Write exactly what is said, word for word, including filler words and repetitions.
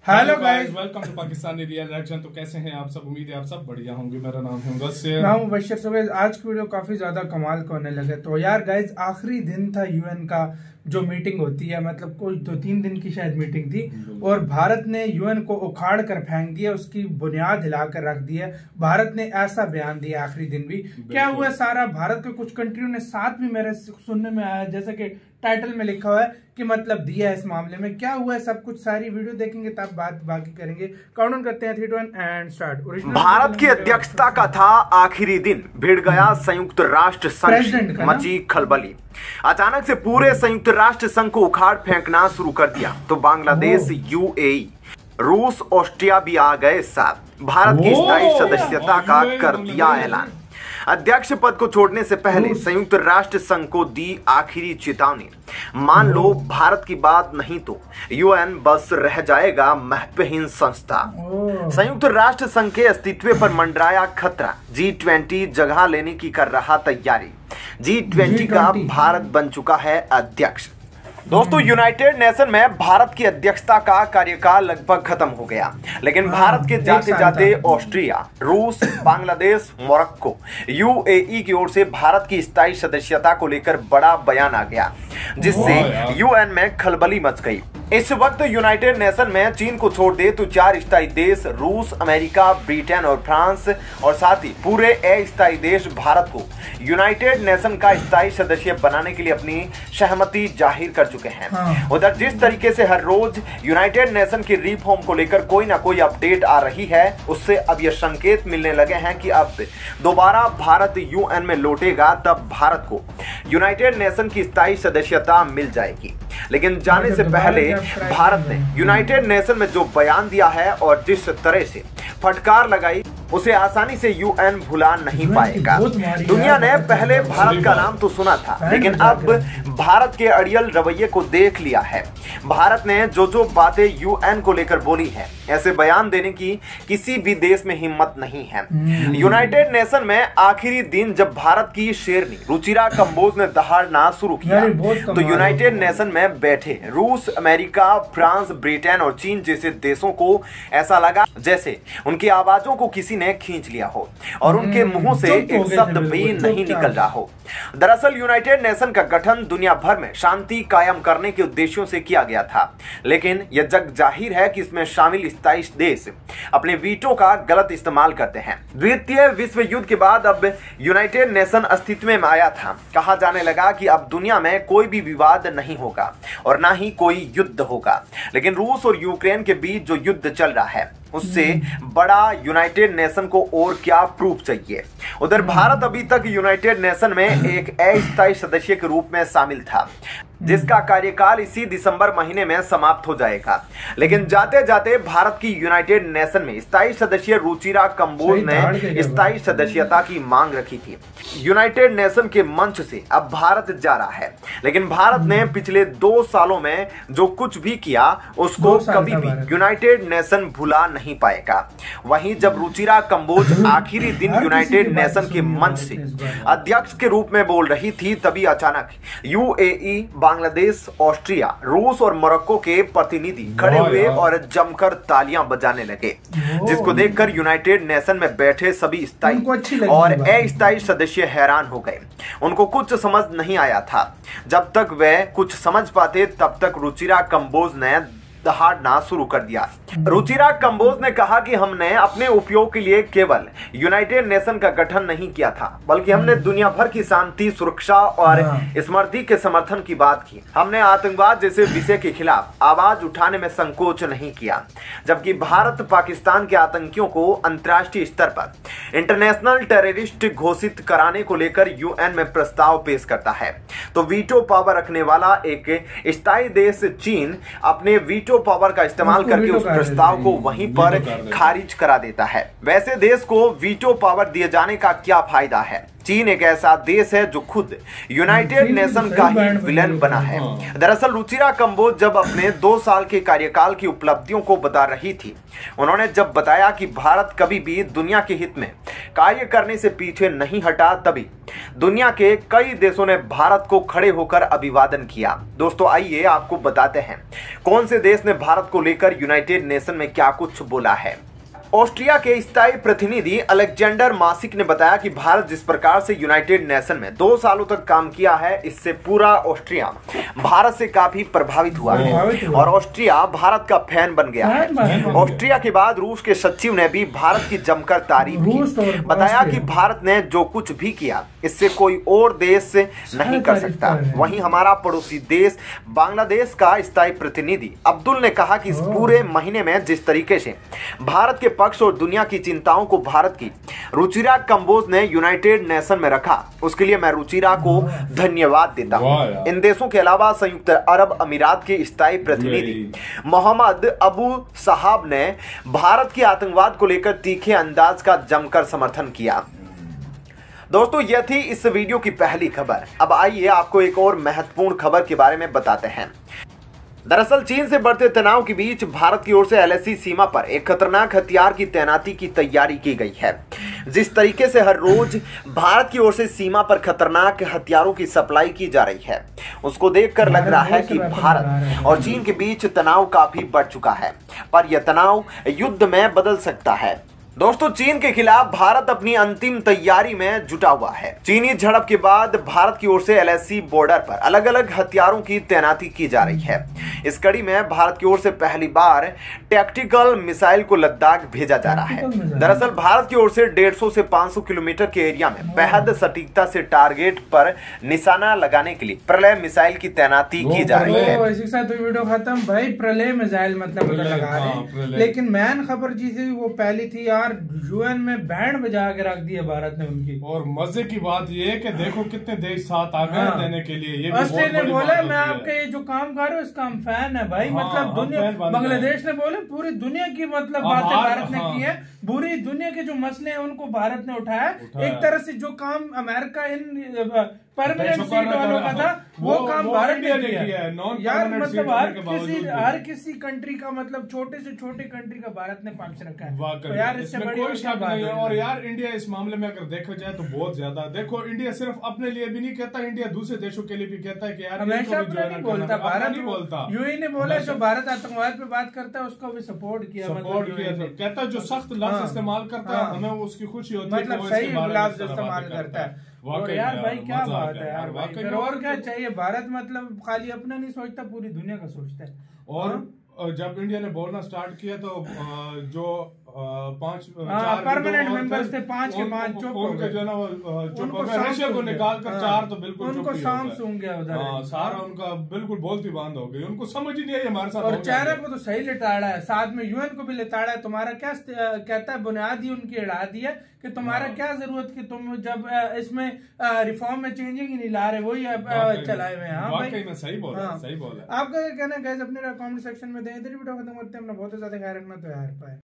Hello guys, welcome to Pakistani real reaction. तो कैसे हैं आप सब? उम्मीद है आप सब बढ़िया होंगे। मेरा नाम है मुदस्सिर। मैं हूं मुबश्शिर सुबह। आज की वीडियो काफी ज्यादा कमाल का होने लगे। तो यार गाइस, आखिरी दिन था यूएन का जो मीटिंग होती है, मतलब कोई दो तीन दिन की शायद मीटिंग थी, और भारत ने यूएन को उखाड़ कर फेंक दिया, उसकी बुनियाद हिलाकर रख दी है। भारत ने ऐसा बयान दिया आखिरी दिन भी। क्या हुआ सारा, भारत के कुछ कंट्रियों ने साथ भी मेरे सुनने में आया, जैसे कि टाइटल में लिखा हुआ है कि मतलब दिया है। इस मामले में क्या हुआ है सब कुछ सारी वीडियो देखेंगे तब बात बाकी करेंगे। काउंटडाउन करते हैं, three two one and start. Bharat की अध्यक्षता का था आखिरी दिन, भिड़ गया संयुक्त राष्ट्र संघ, मची खलबली। अचानक से पूरे संयुक्त राष्ट्र संघ को उखाड़ फेंकना शुरू कर दिया। तो बांग्लादेश, यूएई, रूस, ऑस्ट्रिया भी आ गए साथ। भारत की स्थायी सदस्यता का कर दिया ऐलान। अध्यक्ष पद को छोड़ने से पहले संयुक्त राष्ट्र संघ को दी आखिरी चेतावनी, मान लो भारत की बात नहीं तो यूएन बस रह जाएगा महत्वहीन संस्था। संयुक्त राष्ट्र संघ के अस्तित्व पर मंडराया खतरा। जी ट्वेंटी जगह लेने की कर रहा तैयारी। जी ट्वेंटी का भारत बन चुका है अध्यक्ष। दोस्तों, यूनाइटेड नेशन में भारत की अध्यक्षता का कार्यकाल लगभग खत्म हो गया, लेकिन भारत के जाते जाते ऑस्ट्रिया, रूस, बांग्लादेश, मोरक्को, यूएई की ओर से भारत की स्थायी सदस्यता को लेकर बड़ा बयान आ गया, जिससे यूएन में खलबली मच गई। इस वक्त यूनाइटेड नेशन में चीन को छोड़ दे तो चार स्थायी देश रूस, अमेरिका, ब्रिटेन और फ्रांस, और साथ ही पूरे अस्थायी देश भारत को यूनाइटेड नेशन का स्थायी सदस्य बनाने के लिए अपनी सहमति जाहिर कर चुके हैं। हाँ। उधर जिस तरीके से हर रोज यूनाइटेड नेशन की रिफॉर्म को लेकर कोई ना कोई अपडेट आ रही है, उससे अब यह संकेत मिलने लगे हैं कि अब दोबारा भारत यूएन में लौटेगा, तब भारत को यूनाइटेड नेशन की स्थायी सदस्यता मिल जाएगी। लेकिन जाने से पहले भारत ने यूनाइटेड नेशन में जो बयान दिया है और जिस तरह से फटकार लगाई, उसे आसानी से यूएन भुला नहीं पाएगा। दुनिया ने पहले भारत का नाम तो सुना था, लेकिन अब भारत के अड़ियल रवैये को देख लिया है। भारत ने जो जो बातें यूएन को लेकर बोली है, ऐसे बयान देने की किसी भी देश में हिम्मत नहीं है। यूनाइटेड नेशन में आखिरी दिन जब भारत की शेरनी रुचिरा कंबोज ने दहाड़ना शुरू किया, तो यूनाइटेड नेशन में बैठे रूस, अमेरिका, फ्रांस, ब्रिटेन और चीन जैसे देशों को ऐसा लगा जैसे उनकी आवाजों को किसी ने खींच लिया हो और उनके मुंहों से एक शब्द भी नहीं निकल रहा हो। दरअसल यूनाइटेड नेशन का गठन दुनिया भर में शांति कायम करने के उद्देश्यों से किया गया था, लेकिन यह जग जाहिर है कि इसमें शामिल स्थायी देश अपने वीटो का गलत इस्तेमाल करते हैं। द्वितीय विश्व युद्ध के बाद अब यूनाइटेड नेशन अस्तित्व में आया था। कहा जाने लगा कि अब दुनिया में कोई भी विवाद नहीं होगा और ना ही कोई युद्ध होगा, लेकिन रूस और यूक्रेन के बीच जो युद्ध चल रहा है, उससे बड़ा यूनाइटेड नेशन को और क्या प्रूफ चाहिए। उधर भारत अभी तक यूनाइटेड नेशन में एक अस्थायी सदस्य के रूप में शामिल था, जिसका कार्यकाल इसी दिसंबर महीने में समाप्त हो जाएगा। लेकिन जाते जाते भारत की यूनाइटेड नेशन में स्थायी सदस्य रुचिरा कंबोज ने स्थायी सदस्यता की मांग रखी थी। यूनाइटेड नेशन के मंच से अब भारत जा रहा है, लेकिन भारत ने पिछले दो सालों में जो कुछ भी किया, उसको कभी भी यूनाइटेड नेशन भुला नहीं पाएगा। वहीं जब रुचिरा कंबोज आखिरी दिन यूनाइटेड नेशन के मंच से अध्यक्ष के रूप में बोल रही थी, तभी अचानक यूएई, बांग्लादेश, ऑस्ट्रिया, रूस और मोरक्को के प्रतिनिधि खड़े हुए और जमकर तालियां बजाने लगे, जिसको देखकर यूनाइटेड नेशन में बैठे सभी स्थायी और अस्थायी सदस्य हैरान हो गए। उनको कुछ समझ नहीं आया था। जब तक वे कुछ समझ पाते, तब तक रुचिरा कंबोज ने दहाड़ना शुरू कर दिया। रुचिरा कंबोज ने कहा कि हमने अपने उपयोग के लिए केवल यूनाइटेड नेशन का गठन नहीं किया था, बल्कि हमने दुनिया भर की शांति, सुरक्षा और स्मृति के समर्थन की बात की। हमने आतंकवाद जैसे विषय के खिलाफ आवाज उठाने में संकोच नहीं किया। जबकि भारत पाकिस्तान के आतंकियों को अंतर्राष्ट्रीय स्तर पर इंटरनेशनल टेररिस्ट घोषित कराने को लेकर यूएन में प्रस्ताव पेश करता है, तो वीटो पावर रखने वाला एक स्थायी देश चीन अपने वीटो पावर का इस्तेमाल करके उस प्रस्ताव को वहीं पर खारिज करा देता है। वैसे देश को वीटो पावर दिए जाने का क्या फायदा है? चीन एक ऐसा देश है जो खुद यूनाइटेड नेशन का ही विलेन बना है। दरअसल रुचिरा कंबोज जब अपने दो साल के कार्यकाल की उपलब्धियों को बता रही थी, उन्होंने जब बताया कि भारत कभी भी दुनिया के हित में कार्य करने से पीछे नहीं हटा, तभी दुनिया के कई देशों ने भारत को खड़े होकर अभिवादन किया। दोस्तों आइए आपको बताते हैं कौन से देश ने भारत को लेकर यूनाइटेड नेशन में क्या कुछ बोला है। ऑस्ट्रिया के स्थायी प्रतिनिधि अलेक्जेंडर मासिक ने बताया कि भारत जिस प्रकार से यूनाइटेड नेशन में दो सालों तक काम किया है, इससे पूरा ऑस्ट्रिया भारत से काफी प्रभावित हुआ है और ऑस्ट्रिया भारत का फैन बन गया है। ऑस्ट्रिया के बाद रूस के सचिव ने भी भारत की जमकर तारीफ की, बताया कि भारत ने जो कुछ भी किया इससे कोई और देश नहीं कर सकता। वहीं हमारा पड़ोसी देश बांग्लादेश का स्थायी प्रतिनिधि अब्दुल ने कहा कि इस पूरे महीने में जिस तरीके से भारत के पक्ष और दुनिया की चिंताओं को भारत की रुचिरा कंबोज ने यूनाइटेड नेशन में रखा, उसके लिए मैं रुचिरा को धन्यवाद देता हूं। इन देशों के अलावा संयुक्त अरब अमीरात के स्थायी प्रतिनिधि मोहम्मद अबू साहब ने भारत की आतंकवाद को लेकर तीखे अंदाज का जमकर समर्थन किया। दोस्तों यह थी इस वीडियो की पहली खबर। अब आइए आपको एक और महत्वपूर्ण खबर के बारे में बताते हैं। दरअसल चीन से बढ़ते तनाव के बीच भारत की ओर से एलएसी सीमा पर एक खतरनाक हथियार की तैनाती की तैयारी की गई है। जिस तरीके से हर रोज भारत की ओर से सीमा पर खतरनाक हथियारों की सप्लाई की जा रही है, उसको देखकर लग रहा है कि भारत और चीन के बीच तनाव काफी बढ़ चुका है, पर यह तनाव युद्ध में बदल सकता है। दोस्तों चीन के खिलाफ भारत अपनी अंतिम तैयारी में जुटा हुआ है। चीनी झड़प के बाद भारत की ओर से एलएसी बॉर्डर पर अलग अलग हथियारों की तैनाती की जा रही है। इस कड़ी में भारत की ओर से पहली बार टैक्टिकल मिसाइल को लद्दाख भेजा जा रहा है। दरअसल भारत की ओर से डेढ़ सौ से पाँच सौ किलोमीटर के एरिया में बेहद सटीकता से टारगेट पर निशाना लगाने के लिए प्रलय मिसाइल की तैनाती की जा रही है। वीडियो खत्म भाई, प्रलय मिसाइल मतलब लगा रहे, लेकिन मैन खबर जी थी वो पहली थी यार, यूएन में बैंड बजा के रख दिया भारत ने उनकी। और मजे की बात ये है कि देखो कितने देश साथ आ गए हाँ। देने के लिए। ये ऑस्ट्रेलिया ने बोला मैं आपके ये जो काम कर रहे हो इसका हम फैन है भाई। हाँ, मतलब दुनिया, बांग्लादेश ने बोले पूरी दुनिया की मतलब बातें भारत ने की है, पूरी दुनिया के जो मसले हैं उनको भारत ने उठाया। एक तरह से जो काम अमेरिका इन परमानेंट सीट वालों का था वो काम भारत ने किया है यार। मतलब हर किसी हर किसी कंट्री का मतलब छोटे से छोटे कंट्री का भारत ने पक्ष रखा है, तो यार इससे बड़ी कोई शक नहीं है। और यार इंडिया इस मामले में अगर देखा जाए तो बहुत ज्यादा, देखो इंडिया सिर्फ अपने लिए भी नहीं कहता, इंडिया दूसरे देशों के लिए भी कहता है कि यार हमेशा नहीं बोलता, भारत नहीं बोलता। यूएई ने बोला जो भारत आतंकवाद पे बात करता है उसको भी सपोर्ट किया, सपोर्ट किया, कहता है जो सख्त लफ्ज इस्तेमाल करता है हमें उसकी खुशी होती है, मतलब सही लफ्ज इस्तेमाल करता है। और यार भाई क्या बात है यार भाई, फिर और क्या चाहिए। भारत मतलब खाली अपना नहीं सोचता, पूरी दुनिया का सोचता है। और जब इंडिया ने बोलना स्टार्ट किया तो जो पांच परमानेंट मेंबर्स थे पांच के पांच चुप हो गए, जो ना चुप हो गए, रशिया को निकाल कर चार तो बिल्कुल उनको शाम सूंघ गया उधर, सारा उनका बिल्कुल बोलती बंद हो गई, उनको समझ ही नहीं आई हमारे साथ। और चाइना को तो सही लिटाड़ा है, साथ में यूएन को भी लिटाड़ा है। तुम्हारा क्या कहता है, बुनियादी उनकी अड़ा दी है कि तुम्हारा क्या जरूरत कि तुम जब इसमें रिफॉर्म में चेंजिंग ही नहीं ला रहे, वही चलाए हुए हैं। हाँ भाई मैं सही बोल रहा, सही बोल रहा। आपका क्या कहना है गाइस, अपने कमेंट सेक्शन में दें। इधर वीडियो खत्म करते हैं, अपना बहुत ज्यादा ख्याल रखना तो यार पाए।